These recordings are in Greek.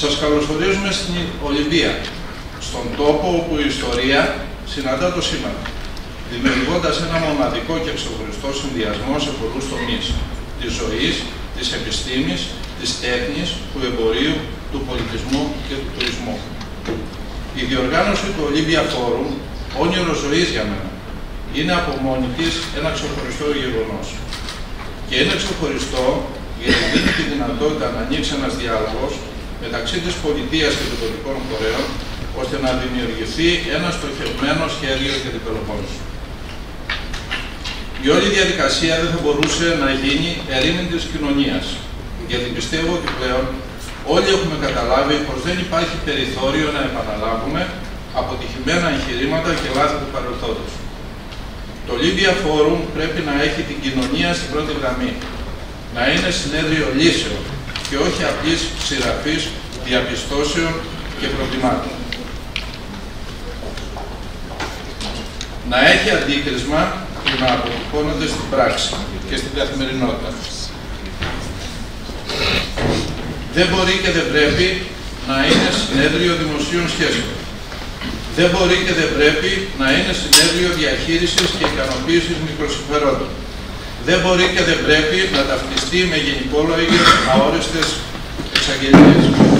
Σας καλωσορίζουμε στην Ολυμπία, στον τόπο όπου η ιστορία συναντά το σήμερα, δημιουργώντας ένα μοναδικό και ξεχωριστό συνδυασμό σε πολλούς τομείς της ζωής, της επιστήμης, της τέχνης, του εμπορίου, του πολιτισμού και του τουρισμού. Η διοργάνωση του Olympia Forum, όνειρο ζωής για μένα, είναι από μόνη της ένα ξεχωριστό γεγονός. Και είναι ξεχωριστό γιατί δίνει τη δυνατότητα να ανοίξει ένας διάλογος μεταξύ της πολιτείας και των τοπικών φορέων, ώστε να δημιουργηθεί ένα στοχευμένο σχέδιο για την Πελοπόννησο. Η όλη διαδικασία δεν θα μπορούσε να γίνει ερήμην της κοινωνίας, γιατί πιστεύω ότι πλέον όλοι έχουμε καταλάβει πως δεν υπάρχει περιθώριο να επαναλάβουμε αποτυχημένα εγχειρήματα και λάθη του παρελθόντος. Το Olympia Forum πρέπει να έχει την κοινωνία στην πρώτη γραμμή, να είναι συνέδριο λύσεων και όχι απλής συγγραφής διαπιστώσεων και προβλημάτων. Να έχει αντίκρισμα και να αποτυπώνεται στην πράξη και στην καθημερινότητα. Δεν μπορεί και δεν πρέπει να είναι συνέδριο δημοσίων σχέσεων. Δεν μπορεί και δεν πρέπει να είναι συνέδριο διαχείρισης και ικανοποίησης μικροσυμφερόντων. Δεν μπορεί και δεν πρέπει να ταυτιστεί με γενικόλογες αόριστες εξαγγελίες.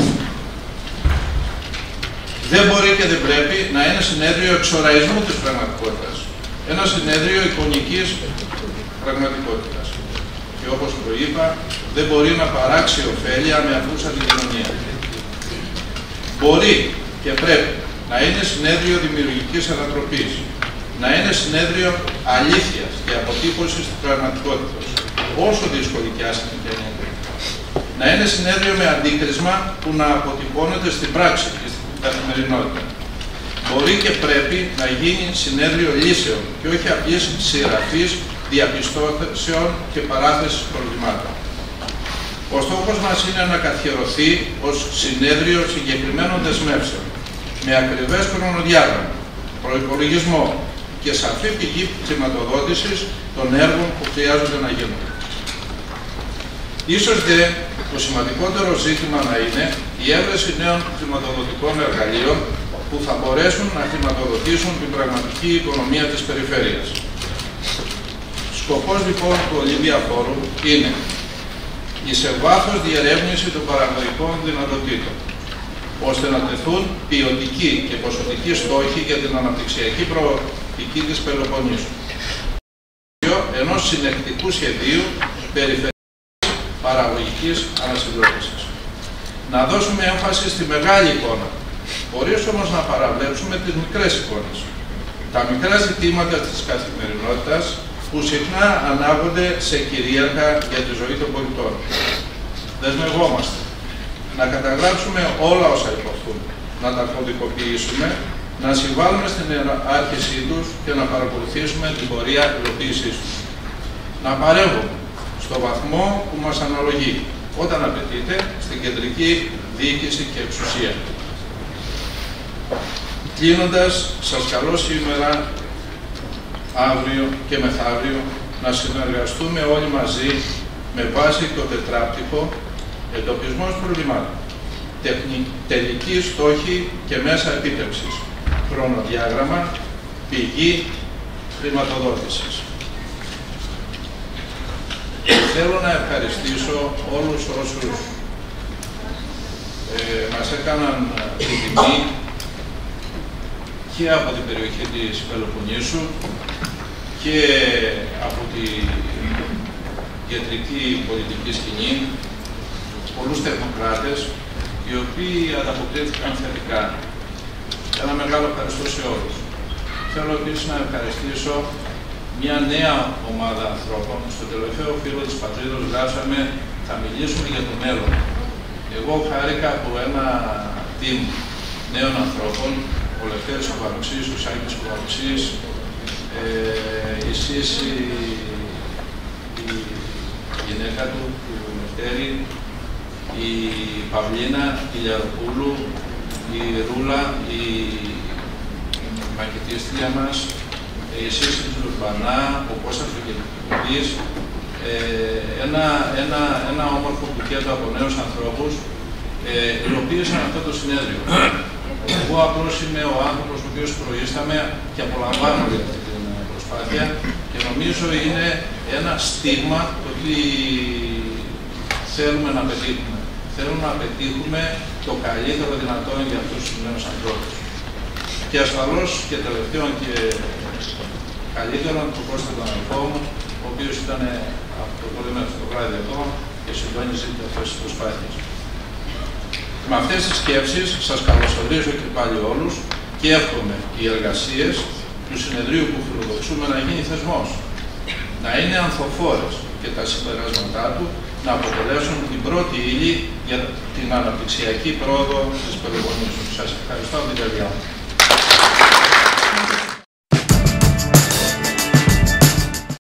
Δεν μπορεί και δεν πρέπει να είναι συνέδριο εξοραϊσμού της πραγματικότητας. Ένα συνέδριο εικονικής πραγματικότητας. Και όπως προείπα, δεν μπορεί να παράξει ωφέλεια με αφούσα την κοινωνία. Μπορεί και πρέπει να είναι συνέδριο δημιουργικής ανατροπής, να είναι συνέδριο αλήθειας και αποτύπωσης της πραγματικότητας, όσο δύσκολη και άσχημη και είναι. Να είναι συνέδριο με αντίκρισμα που να αποτυπώνεται στην πράξη και στην καθημερινότητα. Μπορεί και πρέπει να γίνει συνέδριο λύσεων και όχι απλής συγγραφής διαπιστώσεων και παράθεσης προβλημάτων. Ο στόχος μας είναι να καθιερωθεί ως συνέδριο συγκεκριμένων δεσμεύσεων, με ακριβές χρονοδιάγραμμα, προϋπολογισμό και σαφή πηγή χρηματοδότησης των έργων που χρειάζονται να γίνουν. Ίσως δε το σημαντικότερο ζήτημα να είναι η έβρεση νέων χρηματοδοτικών εργαλείων που θα μπορέσουν να χρηματοδοτήσουν την πραγματική οικονομία της περιφέρειας. Σκοπός λοιπόν του Olympia Forum είναι η σε βάθος διερεύνηση των παραγωγικών δυνατοτήτων, ώστε να τεθούν ποιοτικοί και ποσοτικοί στόχοι για την αναπτυξιακή προοπτική της Πελοποννήσου. Ενός συνεκτικού σχεδίου περιφερειακής παραγωγικής ανασυγκρότησης. Να δώσουμε έμφαση στη μεγάλη εικόνα, χωρίς όμως να παραβλέψουμε τις μικρές εικόνες. Τα μικρά ζητήματα της καθημερινότητας που συχνά ανάγονται σε κυρίαρχα για τη ζωή των πολιτών. Δεσμευόμαστε να καταγράψουμε όλα όσα υποθούν, να τα κωδικοποιήσουμε, να συμβάλλουμε στην ιεράρχησή τους και να παρακολουθήσουμε την πορεία υλοποίησής τους. Να παρέμβουμε στο βαθμό που μας αναλογεί, όταν απαιτείται, στην κεντρική διοίκηση και εξουσία. Κλείνοντας, σας καλώ σήμερα, αύριο και μεθαύριο, να συνεργαστούμε όλοι μαζί με βάση το τετράπτυχο εντοπισμός προβλημάτων, τελική στόχη και μέσα επίτευξης, χρονοδιάγραμμα, πηγή χρηματοδότησης. Θέλω να ευχαριστήσω όλους όσους μας έκαναν την τιμή και από την περιοχή της Πελοποννήσου και από τη κεντρική πολιτική σκηνή, πολλούς τεχνοκράτες, οι οποίοι ανταποκρίθηκαν θετικά. Ένα μεγάλο ευχαριστώ σε όλους. Θέλω επίσης να ευχαριστήσω μια νέα ομάδα ανθρώπων. Στο τελευταίο φύλλο της Πατρίδος γράψαμε «Θα μιλήσουμε για το μέλλον». Εγώ χάρηκα από ένα team νέων ανθρώπων, ο Λευτέρης ο Παροξής, ο Σάκης ο Παροξής, η Σύση, η γυναίκα του, του Λευτέρη, η Παυλίνα, η Λιαροπούλου, η Ρούλα, η μακετίστρια μας, η Σύση του Λουρμπανά, ο Κώστας ο Κελικοπής, ένα όμορφο μπουκέτο από νέους ανθρώπους, υλοποίησαν αυτό το συνέδριο. Εγώ απλώς είμαι ο άνθρωπος ο οποίος προείσταμαι και απολαμβάνω για αυτή την προσπάθεια και νομίζω είναι ένα στίγμα το ότι θέλουμε να πετύχουμε. Θέλουμε να πετύχουμε το καλύτερο δυνατόν για αυτούς τους νέους ανθρώπους. Και ασφαλώς και τελευταίον και καλύτερον του Κώστα τον αδελφό μου, ο οποίος ήταν από το πολύ μέχρι το βράδυ εδώ και συντόνιζε αυτές τις προσπάθειες. Με αυτές τις σκέψεις σας καλωσορίζω και πάλι όλους και εύχομαι οι εργασίες του συνεδρίου που φιλοδοξούμε να γίνει θεσμός, να είναι ανθοφόρες και τα συμπεράσματά του να αποτελέσουν την πρώτη ύλη για την αναπτυξιακή πρόοδο της Πελοποννήσου. Σας ευχαριστώ από την καρδιά μου.